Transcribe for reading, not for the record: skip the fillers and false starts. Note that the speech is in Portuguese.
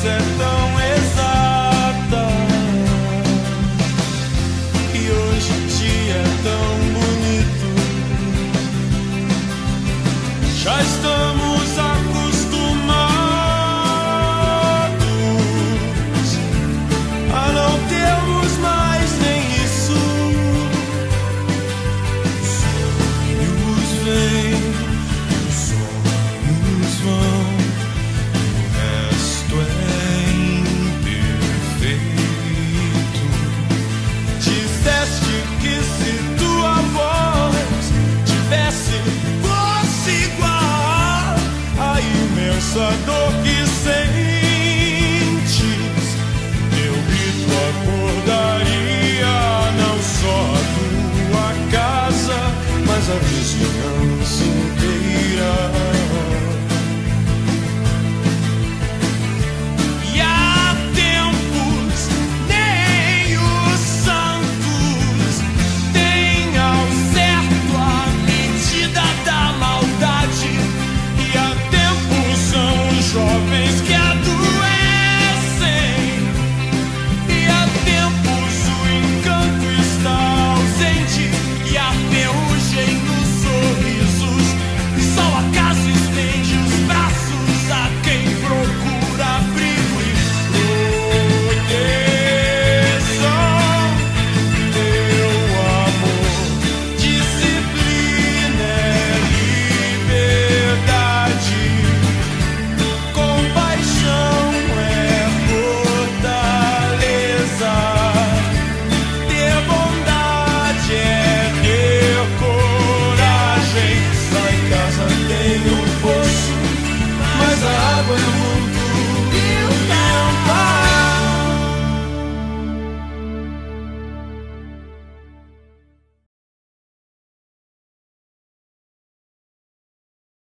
é tão exata e hoje o dia é tão bonito. Já estamos acostumados a não termos mais nem isso. Os sonhos vêm, os sonhos vão, o resto é imperfeito. Disseste que se tua voz fosse igual à imensa dor que sentes, teu grito acordaria não só a tua casa, mas a vizinhança inteira.